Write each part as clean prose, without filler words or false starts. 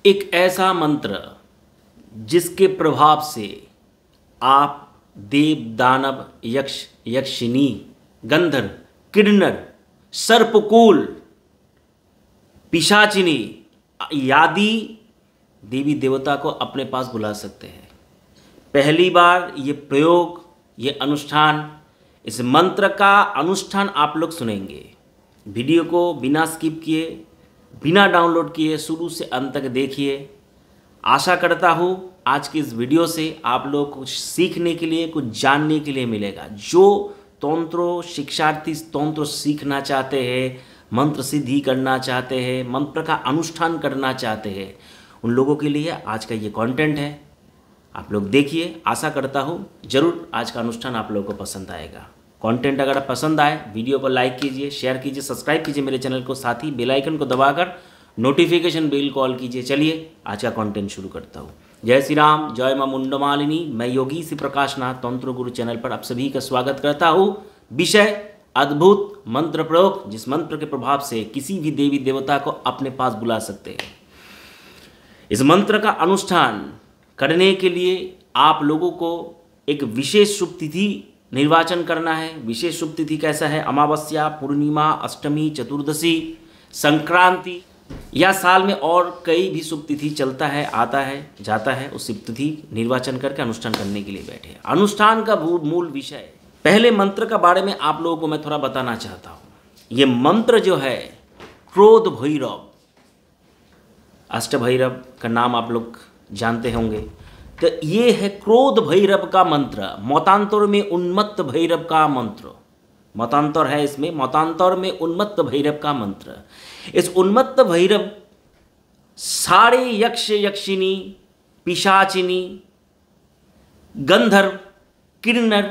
एक ऐसा मंत्र जिसके प्रभाव से आप देव, दानव, यक्ष, यक्षिनी, गंधर्व, किन्नर, सर्पकूल, पिशाचिनी आदि देवी देवता को अपने पास बुला सकते हैं। पहली बार ये प्रयोग, ये अनुष्ठान, इस मंत्र का अनुष्ठान आप लोग सुनेंगे। वीडियो को बिना स्किप किए, बिना डाउनलोड किए शुरू से अंत तक देखिए। आशा करता हूँ आज की इस वीडियो से आप लोग कुछ सीखने के लिए, कुछ जानने के लिए मिलेगा। जो तंत्रो शिक्षार्थी तंत्र सीखना चाहते हैं, मंत्र सिद्धि करना चाहते हैं, मंत्र का अनुष्ठान करना चाहते हैं, उन लोगों के लिए आज का ये कंटेंट है। आप लोग देखिए। आशा करता हूँ जरूर आज का अनुष्ठान आप लोगों को पसंद आएगा। कंटेंट अगर पसंद आए वीडियो को लाइक कीजिए, शेयर कीजिए, सब्सक्राइब कीजिए मेरे चैनल को, साथ ही बेल आइकन को दबाकर नोटिफिकेशन बेल कॉल कीजिए। चलिए आज का कंटेंट शुरू करता हूँ। जय श्री राम, जय मां मुंडमालिनी। मैं योगी श्री प्रकाश नाथ तंत्र गुरु चैनल पर आप सभी का स्वागत करता हूँ। विषय अद्भुत मंत्र प्रयोग, जिस मंत्र के प्रभाव से किसी भी देवी देवता को अपने पास बुला सकते हैं। इस मंत्र का अनुष्ठान करने के लिए आप लोगों को एक विशेष शुभ तिथि निर्वाचन करना है। विशेष शुभ तिथि कैसा है? अमावस्या, पूर्णिमा, अष्टमी, चतुर्दशी, संक्रांति या साल में और कई भी शुभ तिथि चलता है, आता है, जाता है। उस शुभ तिथि निर्वाचन करके अनुष्ठान करने के लिए बैठे हैं। अनुष्ठान का मूल विषय, पहले मंत्र का बारे में आप लोगों को मैं थोड़ा बताना चाहता हूँ। ये मंत्र जो है क्रोध भैरव, अष्ट भैरव का नाम आप लोग जानते होंगे, तो ये है क्रोध भैरव का मंत्र। मतांतर में उन्मत्त भैरव का मंत्र, मतांतर है इसमें, मतांतर में उन्मत्त भैरव का मंत्र। इस उन्मत्त भैरव सारे यक्ष, यक्षिनी, पिशाचिनी, गंधर्व, किन्नर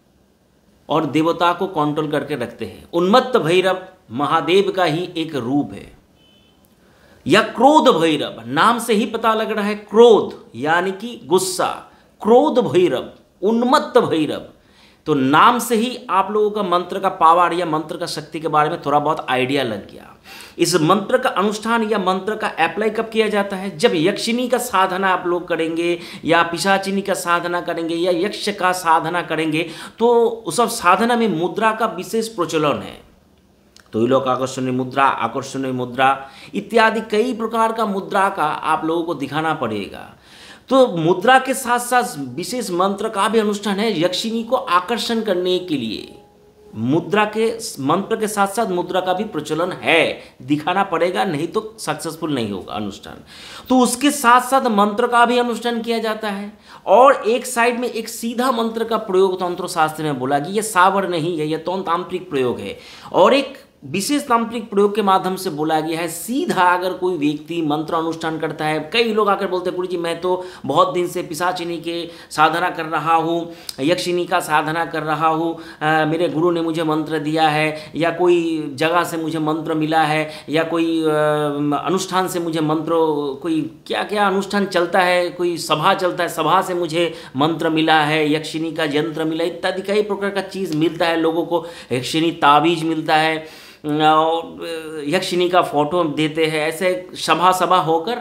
और देवता को कंट्रोल करके रखते हैं। उन्मत्त भैरव महादेव का ही एक रूप है। या क्रोध भैरव, नाम से ही पता लग रहा है, क्रोध यानी कि गुस्सा, क्रोध भैरव, उन्मत्त भैरव। तो नाम से ही आप लोगों का मंत्र का पावर या मंत्र का शक्ति के बारे में थोड़ा बहुत आइडिया लग गया। इस मंत्र का अनुष्ठान या मंत्र का अप्लाई कब किया जाता है? जब यक्षिनी का साधना आप लोग करेंगे या पिशाचिनी का साधना करेंगे या यक्ष का साधना करेंगे, तो उस सब साधना में मुद्रा का विशेष प्रचलन है। तुइलोक आकर्षणीय मुद्रा, आकर्षणीय मुद्रा इत्यादि कई प्रकार का मुद्रा का आप लोगों को दिखाना पड़ेगा। तो मुद्रा के साथ साथ विशेष मंत्र का भी अनुष्ठान है यक्षिनी को आकर्षण करने के लिए। मुद्रा के मंत्र के साथ साथ मुद्रा का भी प्रचलन है, दिखाना पड़ेगा, नहीं तो सक्सेसफुल नहीं होगा अनुष्ठान। तो उसके साथ साथ मंत्र का भी अनुष्ठान किया जाता है। और एक साइड में एक सीधा मंत्र का प्रयोग तंत्र शास्त्र में बोला कि यह सावर नहीं है, यह तांत्रिक प्रयोग है। और एक विशेष तांत्रिक प्रयोग के माध्यम से बोला गया है सीधा अगर कोई व्यक्ति मंत्र अनुष्ठान करता है। कई लोग आकर बोलते हैं गुरु जी मैं तो बहुत दिन से पिशाचिनी के साधना कर रहा हूँ, यक्षिनी का साधना कर रहा हूँ, मेरे गुरु ने मुझे मंत्र दिया है, या कोई जगह से मुझे मंत्र मिला है, या कोई अनुष्ठान से मुझे मंत्र, कोई क्या क्या अनुष्ठान चलता है, कोई सभा चलता है, सभा से मुझे मंत्र मिला है, यक्षिनी का यंत्र मिला, इत्यादि कई प्रकार का चीज़ मिलता है लोगों को। यक्षिनी ताबीज मिलता है और यक्षिनी का फोटो देते हैं। ऐसे सभा होकर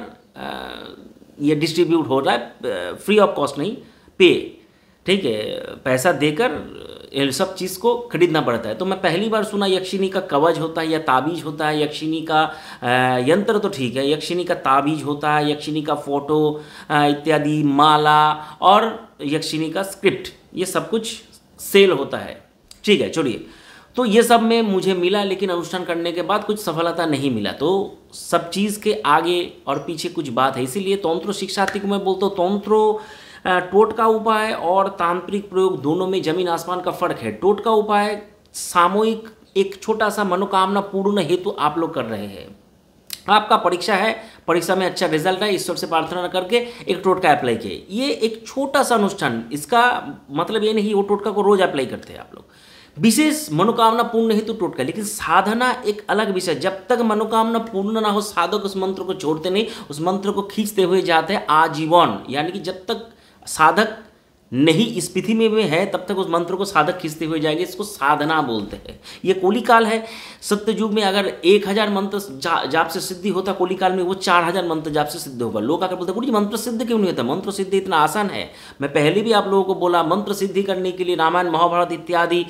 ये डिस्ट्रीब्यूट हो रहा है, फ्री ऑफ कॉस्ट नहीं, पे, ठीक है, पैसा देकर ये सब चीज़ को खरीदना पड़ता है। तो मैं पहली बार सुना यक्षिनी का कवच होता है या ताबीज होता है, यक्षिनी का यंत्र तो ठीक है, यक्षिनी का ताबीज होता है, यक्षिनी का फोटो इत्यादि, माला और यक्षिनी का स्क्रिप्ट, ये सब कुछ सेल होता है। ठीक है, चलिए। तो ये सब में मुझे मिला, लेकिन अनुष्ठान करने के बाद कुछ सफलता नहीं मिला। तो सब चीज़ के आगे और पीछे कुछ बात है। इसीलिए तंत्र शिक्षार्थी को मैं बोलता हूँ तंत्रो टोटका उपाय और तांत्रिक प्रयोग दोनों में जमीन आसमान का फर्क है। टोटका उपाय सामूहिक एक छोटा सा मनोकामना पूर्ण हेतु आप लोग कर रहे हैं। आपका परीक्षा है, परीक्षा में अच्छा रिजल्ट है, ईश्वर से प्रार्थना करके एक टोटका अप्लाई किए। ये एक छोटा सा अनुष्ठान, इसका मतलब ये नहीं वो टोटका को रोज अप्लाई करते हैं आप लोग। विशेष मनोकामना पूर्ण हेतु टोटका, लेकिन साधना एक अलग विषय। जब तक मनोकामना पूर्ण ना हो साधक उस मंत्र को छोड़ते नहीं, उस मंत्र को खींचते हुए जाते हैं आजीवन। यानी कि जब तक साधक नहीं स्थिति में है तब तक उस मंत्र को साधक खींचते हुए जाएंगे। इसको साधना बोलते हैं। ये कोली काल है। सत्य युग में अगर 1000 मंत्र जाप से सिद्धि होता कोली काल में, वो 4000 मंत्र जाप से सिद्ध होगा। लोग आकर बोलते गुरु जी मंत्र सिद्ध क्यों नहीं होता? मंत्र सिद्धि इतना आसान है। मैं पहले भी आप लोगों को बोला, मंत्र सिद्धि करने के लिए रामायण महाभारत इत्यादि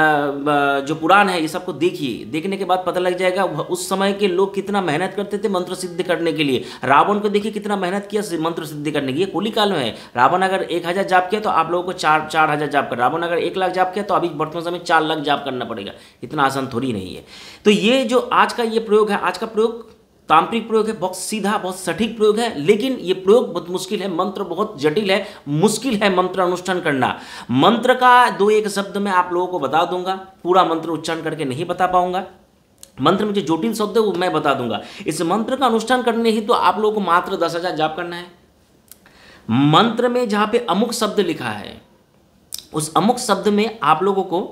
जो पुराण है ये सबको देखिए। देखने के बाद पता लग जाएगा उस समय के लोग कितना मेहनत करते थे मंत्र सिद्ध करने के लिए। रावण को देखिए कितना मेहनत किया मंत्र सिद्धि करने की। ये कोली काल में है। रावण अगर 1000 जाप किया तो आप लोगों को 4000 जाप कर, रावण अगर 1 लाख जाप किया तो अभी वर्तमान समय 4 लाख जाप करना पड़ेगा। इतना आसान थोड़ी नहीं है। तो ये जो आज का ये प्रयोग है, आज का प्रयोग तांत्रिक प्रयोग है, बहुत सीधा बहुत सटीक प्रयोग है, लेकिन ये प्रयोग बहुत मुश्किल है। मंत्र बहुत जटिल है, मुश्किल है मंत्र अनुष्ठान करना। मंत्र का 2-1 शब्द मैं आप लोगों को बता दूंगा, पूरा मंत्र उच्चारण करके नहीं बता पाऊंगा। मंत्र में जो जटिल शब्द है वो मैं बता दूंगा। इस मंत्र का अनुष्ठान करने ही तो आप लोगों को मात्र 10,000 जाप करना है। मंत्र में जहां पे अमुक शब्द लिखा है, उस अमुक शब्द में आप लोगों को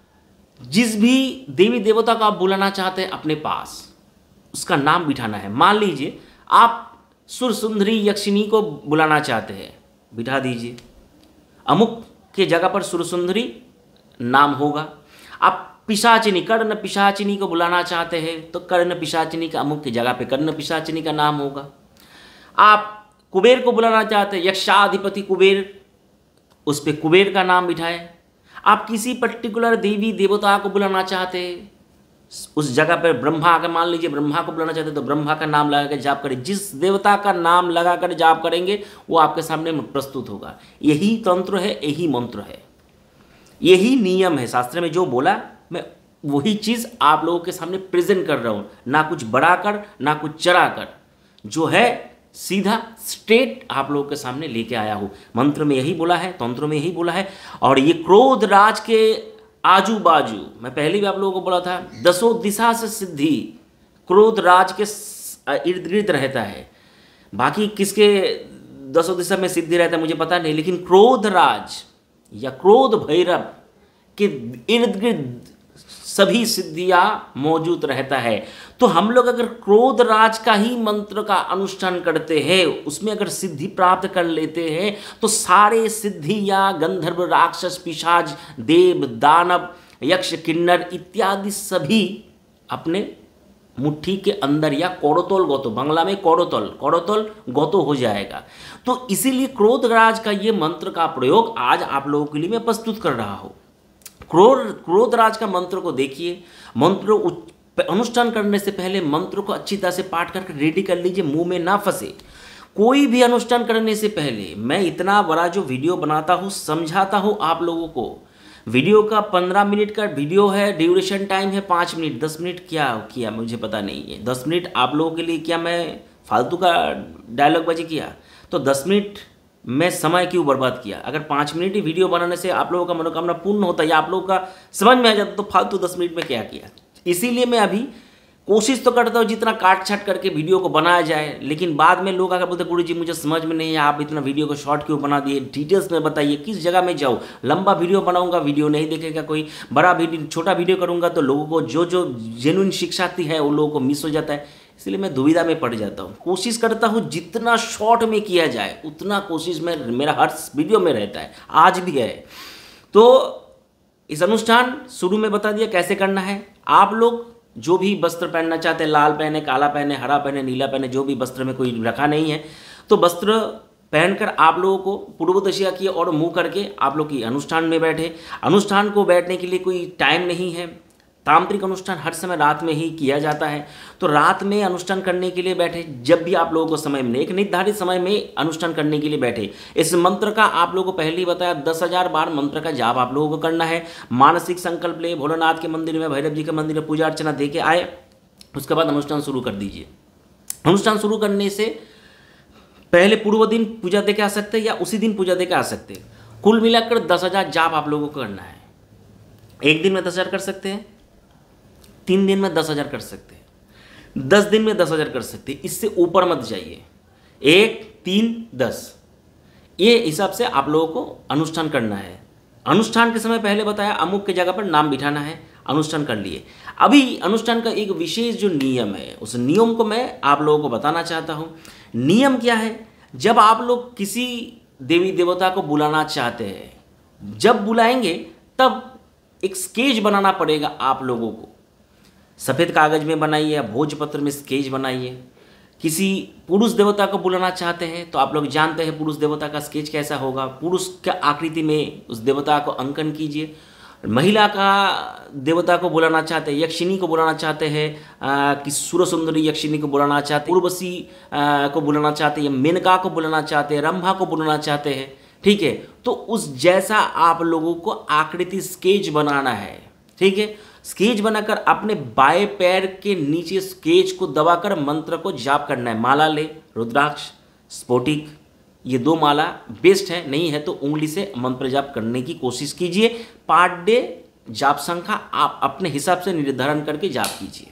जिस भी देवी देवता को आप बुलाना चाहते हैं अपने पास, उसका नाम बिठाना है। मान लीजिए आप सुर सुंदरी यक्षिणी को बुलाना चाहते हैं, बिठा दीजिए। अमुक के जगह पर सुर सुंदरी नाम होगा। आप पिशाचिनी, कर्ण पिशाचिनी को बुलाना चाहते हैं तो कर्ण पिशाचिनी का अमुक की जगह पे कर्ण पिशाचिनी का नाम होगा। आप कुबेर को बुलाना चाहते हैं, यक्षाधिपति कुबेर, उस पे कुबेर का नाम बिठाएं। आप किसी पर्टिकुलर देवी देवता को बुलाना चाहते हैं, उस जगह पर ब्रह्मा, अगर मान लीजिए ब्रह्मा को बुलाना चाहते हैं तो ब्रह्मा का नाम लगाकर जाप करें। जिस देवता का नाम लगाकर जाप करेंगे वो आपके सामने प्रस्तुत होगा। यही तंत्र है, यही मंत्र है, यही नियम है। शास्त्र में जो बोला मैं वही चीज़ आप लोगों के सामने प्रेजेंट कर रहा हूँ, ना कुछ बढ़ाकर ना कुछ चढ़ाकर, जो है सीधा स्ट्रेट आप लोगों के सामने लेके आया हूँ। मंत्र में यही बोला है, तंत्र में यही बोला है। और ये क्रोध राज के आजू बाजू, मैं पहले भी आप लोगों को बोला था, 10 दिशा से सिद्धि क्रोध राज के इर्द गिर्द रहता है। बाकी किसके 10 दिशा में सिद्धि रहता है मुझे पता नहीं, लेकिन क्रोध राज या क्रोध भैरव के इर्द गिर्द सभी सिद्धियां मौजूद रहता है। तो हम लोग अगर क्रोध राज का ही मंत्र का अनुष्ठान करते हैं, उसमें अगर सिद्धि प्राप्त कर लेते हैं, तो सारे सिद्धियां गंधर्व राक्षस पिशाच देव दानव यक्ष किन्नर इत्यादि सभी अपने मुट्ठी के अंदर या कोड़ोतोल गोतो, बांग्ला में कोड़ोतोल गोतो हो जाएगा। तो इसीलिए क्रोध राज का ये मंत्र का प्रयोग आज आप लोगों के लिए मैं प्रस्तुत कर रहा हूँ। क्रोध राज का मंत्र को देखिए। मंत्र अनुष्ठान करने से पहले मंत्र को अच्छी तरह से पाठ करके रेडी कर लीजिए, मुंह में ना फंसे। कोई भी अनुष्ठान करने से पहले मैं इतना बड़ा जो वीडियो बनाता हूँ, समझाता हूँ आप लोगों को। वीडियो का 15 मिनट का वीडियो है, ड्यूरेशन टाइम है 5 मिनट, 10 मिनट क्या किया मुझे पता नहीं है। 10 मिनट आप लोगों के लिए क्या मैं फालतू का डायलॉग बाजी किया? तो 10 मिनट मैं समय क्यों बर्बाद किया? अगर 5 मिनट ही वीडियो बनाने से आप लोगों का मनोकामना पूर्ण होता या आप लोगों का समझ में आ जाता तो फालतू 10 मिनट में क्या किया। इसीलिए मैं अभी कोशिश तो करता हूँ जितना काट छाट करके वीडियो को बनाया जाए, लेकिन बाद में लोग अगर बोलते गुरु जी मुझे समझ में नहीं है, आप इतना वीडियो को शॉर्ट क्यों बना दिए, डिटेल्स में बताइए किस जगह में जाऊँ। लंबा वीडियो बनाऊंगा, वीडियो नहीं देखेगा कोई, बड़ा वीडियो छोटा वीडियो करूँगा तो लोगों को जो जेन्युइन शिक्षा है वो लोगों को मिस हो जाता है। इसलिए मैं दुविधा में पड़ जाता हूँ। कोशिश करता हूँ जितना शॉर्ट में किया जाए उतना कोशिश में मेरा हर वीडियो में रहता है, आज भी है। तो इस अनुष्ठान शुरू में बता दिया कैसे करना है। आप लोग जो भी वस्त्र पहनना चाहते हैं, लाल पहने, काला पहने, हरा पहने, नीला पहने, जो भी वस्त्र में कोई रखा नहीं है, तो वस्त्र पहनकर आप लोगों को पूर्व दिशा किए और मुँह करके आप लोग की अनुष्ठान में बैठे। अनुष्ठान को बैठने के लिए कोई टाइम नहीं है। तांत्रिक अनुष्ठान हर समय रात में ही किया जाता है, तो रात में अनुष्ठान करने के लिए बैठे। जब भी आप लोगों को समय मिले, एक निर्धारित समय में अनुष्ठान करने के लिए बैठे। इस मंत्र का आप लोगों को पहले ही बताया 10,000 बार मंत्र का जाप आप लोगों को करना है। मानसिक संकल्प ले, भोलेनाथ के मंदिर में, भैरव जी के मंदिर में पूजा अर्चना दे के आए, उसके बाद अनुष्ठान शुरू कर दीजिए। अनुष्ठान शुरू करने से पहले पूर्व दिन पूजा दे के आ सकते हैं या उसी दिन पूजा दे के आ सकते हैं। कुल मिलाकर 10,000 जाप आप लोगों को करना है। एक दिन में 10,000 कर सकते हैं, 3 दिन में 10,000 कर सकते हैं, 10 दिन में 10,000 कर सकते हैं। इससे ऊपर मत जाइए। 1, 3, 10 ये हिसाब से आप लोगों को अनुष्ठान करना है। अनुष्ठान के समय पहले बताया अमुक के जगह पर नाम बिठाना है। अनुष्ठान कर लिए। अभी अनुष्ठान का एक विशेष जो नियम है, उस नियम को मैं आप लोगों को बताना चाहता हूँ। नियम क्या है? जब आप लोग किसी देवी देवता को बुलाना चाहते हैं, जब बुलाएंगे तब एक स्केच बनाना पड़ेगा आप लोगों को। सफ़ेद कागज में बनाइए या भोजपत्र में स्केच बनाइए। किसी पुरुष देवता को बुलाना चाहते हैं तो आप लोग जानते हैं पुरुष देवता का स्केच कैसा होगा, पुरुष के आकृति में उस देवता को अंकन कीजिए। महिला का देवता को बुलाना चाहते हैं, यक्षिणी को बुलाना चाहते हैं, कि सुरसुंदरी यक्षिणी को बुलाना चाहते हैं, उर्वशी को बुलाना चाहते हैं, मेनका को बुलाना चाहते हैं, रंभा को बुलाना चाहते हैं, ठीक है। तो उस जैसा आप लोगों को आकृति स्केच बनाना है, ठीक है। स्केच बनाकर अपने बाएं पैर के नीचे स्केच को दबाकर मंत्र को जाप करना है। माला ले, रुद्राक्ष, स्फोटिक, ये 2 माला बेस्ट है, नहीं है तो उंगली से मंत्र जाप करने की कोशिश कीजिए। पार्ट डे जाप संख्या आप अपने हिसाब से निर्धारण करके जाप कीजिए।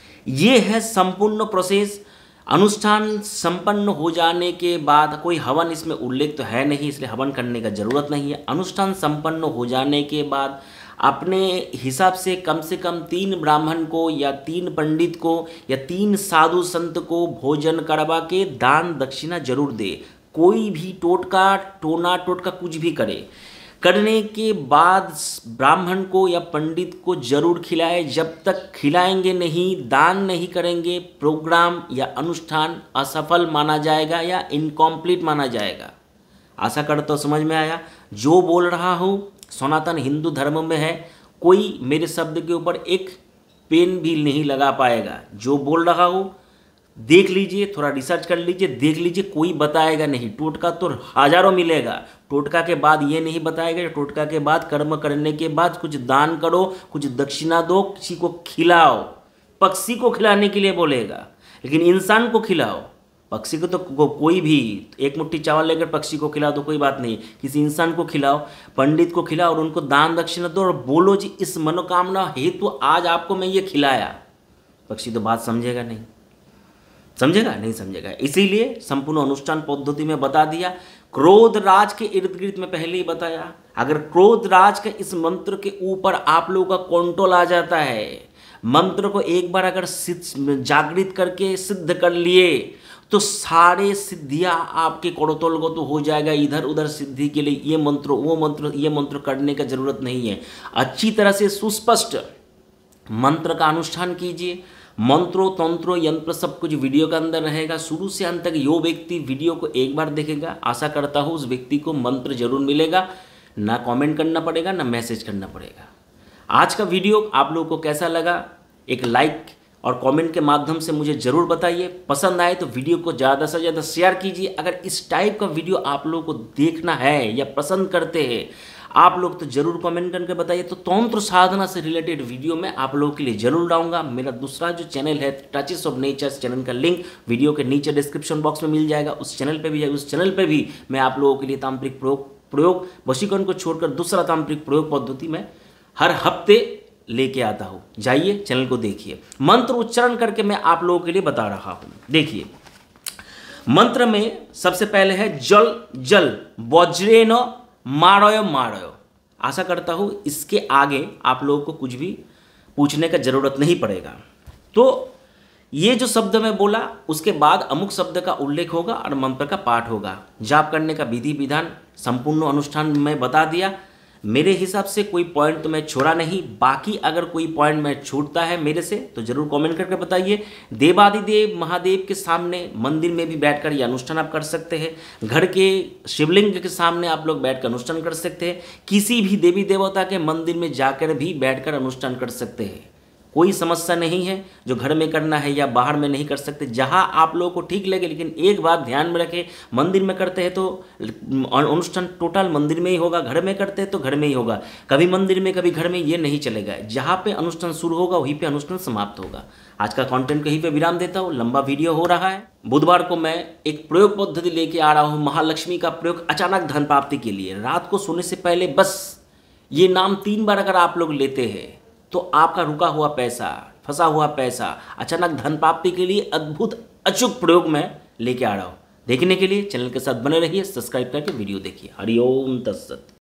ये है संपूर्ण प्रोसेस। अनुष्ठान संपन्न हो जाने के बाद कोई हवन इसमें उल्लेख तो है नहीं, इसलिए हवन करने का जरूरत नहीं है। अनुष्ठान संपन्न हो जाने के बाद अपने हिसाब से कम 3 ब्राह्मण को या 3 पंडित को या 3 साधु संत को भोजन करवा के दान दक्षिणा जरूर दे। कोई भी टोना टोटका कुछ भी करने के बाद ब्राह्मण को या पंडित को जरूर खिलाए। जब तक खिलाएंगे नहीं, दान नहीं करेंगे, प्रोग्राम या अनुष्ठान असफल माना जाएगा या इनकम्प्लीट माना जाएगा। आशा करता हूँ समझ में आया। जो बोल रहा हूँ सनातन हिंदू धर्म में है, कोई मेरे शब्द के ऊपर एक पेन भी नहीं लगा पाएगा। जो बोल रहा हूँ देख लीजिए, थोड़ा रिसर्च कर लीजिए, देख लीजिए, कोई बताएगा नहीं। टोटका तो हजारों मिलेगा, टोटका के बाद ये नहीं बताएगा। टोटका के बाद कर्म करने के बाद कुछ दान करो, कुछ दक्षिणा दो, किसी को खिलाओ। पक्षी को खिलाने के लिए बोलेगा, लेकिन इंसान को खिलाओ। पक्षी को तो कोई भी एक मुट्ठी चावल लेकर पक्षी को खिला दो, कोई बात नहीं। किसी इंसान को खिलाओ, पंडित को खिलाओ और उनको दान दक्षिणा दो और बोलो जी इस मनोकामना हेतु आज आपको मैं ये खिलाया। पक्षी तो बात समझेगा नहीं, नहीं समझेगा। इसीलिए संपूर्ण अनुष्ठान पद्धति में बता दिया। क्रोध राज के इर्द गिर्द में पहले ही बताया। अगर क्रोध राज के इस मंत्र के ऊपर आप लोगों का कंट्रोल आ जाता है, मंत्र को एक बार अगर जागृत करके सिद्ध कर लिए तो सारे सिद्धियां आपके करतलगत तो हो जाएगा। इधर उधर सिद्धि के लिए ये मंत्र वो मंत्र ये मंत्र करने का जरूरत नहीं है। अच्छी तरह से सुस्पष्ट मंत्र का अनुष्ठान कीजिए। मंत्रों तंत्रों यंत्र सब कुछ वीडियो के अंदर रहेगा। शुरू से अंत तक जो व्यक्ति वीडियो को एक बार देखेगा, आशा करता हूँ उस व्यक्ति को मंत्र जरूर मिलेगा। ना कमेंट करना पड़ेगा, ना मैसेज करना पड़ेगा। आज का वीडियो आप लोगों को कैसा लगा, एक लाइक और कमेंट के माध्यम से मुझे ज़रूर बताइए। पसंद आए तो वीडियो को ज़्यादा से ज़्यादा शेयर कीजिए। अगर इस टाइप का वीडियो आप लोगों को देखना है या पसंद करते हैं आप लोग तो ज़रूर कमेंट करके बताइए। तो तंत्र साधना से रिलेटेड वीडियो मैं आप लोगों के लिए ज़रूर लाऊंगा। मेरा दूसरा जो चैनल है टचेस ऑफ नेचर, चैनल का लिंक वीडियो के नीचे डिस्क्रिप्शन बॉक्स में मिल जाएगा। उस चैनल पर भी मैं आप लोगों के लिए तांत्रिक प्रयोग वशीकरण को छोड़कर दूसरा तांत्रिक प्रयोग पद्धति में हर हफ्ते लेके आता हूँ। जाइए चैनल को देखिए। मंत्र उच्चारण करके मैं आप लोगों के लिए बता रहा हूँ। देखिए मंत्र में सबसे पहले है जल जल वज्रेन मारयो मारयो। आशा करता हूँ इसके आगे आप लोगों को कुछ भी पूछने का जरूरत नहीं पड़ेगा। तो ये जो शब्द मैं बोला उसके बाद अमुक शब्द का उल्लेख होगा और मंत्र का पाठ होगा। जाप करने का विधि विधान संपूर्ण अनुष्ठान में बता दिया। मेरे हिसाब से कोई पॉइंट तो मैं छोड़ा नहीं। बाकी अगर कोई पॉइंट मैं छूटता है मेरे से तो जरूर कमेंट करके बताइए। देवादिदेव महादेव के सामने मंदिर में भी बैठकर ये अनुष्ठान आप कर सकते हैं। घर के शिवलिंग के सामने आप लोग बैठकर अनुष्ठान कर सकते हैं। किसी भी देवी देवता के मंदिर में जाकर भी बैठकर अनुष्ठान कर सकते हैं। कोई समस्या नहीं है। जो घर में करना है या बाहर में नहीं कर सकते, जहां आप लोगों को ठीक लगे। लेकिन एक बात ध्यान में रखें, मंदिर में करते हैं तो अनुष्ठान टोटल मंदिर में ही होगा, घर में करते हैं तो घर में ही होगा। कभी मंदिर में कभी घर में ये नहीं चलेगा। जहां पे अनुष्ठान शुरू होगा वहीं पे अनुष्ठान समाप्त होगा। आज का कंटेंट कहीं पे विराम देता हूँ, लंबा वीडियो हो रहा है। बुधवार को मैं एक प्रयोग पद्धति लेके आ रहा हूँ, महालक्ष्मी का प्रयोग अचानक धन प्राप्ति के लिए। रात को सोने से पहले बस ये नाम 3 बार अगर आप लोग लेते हैं तो आपका रुका हुआ पैसा, फंसा हुआ पैसा, अचानक धन प्राप्ति के लिए अद्भुत अचूक प्रयोग मैं लेके आ रहा हूँ। देखने के लिए चैनल के साथ बने रहिए, सब्सक्राइब करके वीडियो देखिए। हरिओम तत्सत।